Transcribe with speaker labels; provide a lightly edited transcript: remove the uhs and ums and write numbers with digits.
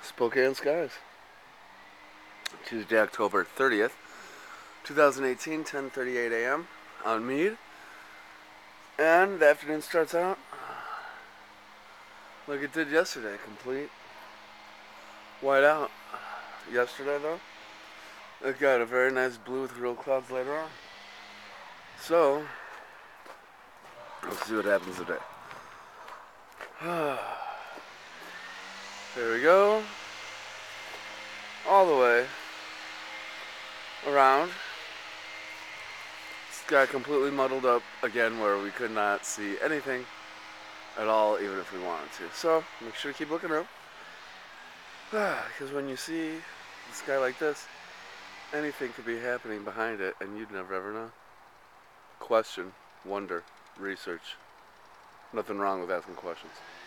Speaker 1: Spokane skies. Tuesday, October 30th, 2018, 10:38 a.m. on Mead. And the afternoon starts out like it did yesterday, complete white out. Yesterday, though, it got a very nice blue with real clouds later on. So, let's see what happens today. There we go. All the way around. It's got completely muddled up again where we could not see anything at all, even if we wanted to. So, make sure to keep looking up. Because when you see the sky like this, anything could be happening behind it, and you'd never ever know. Question, wonder, research. Nothing wrong with asking questions.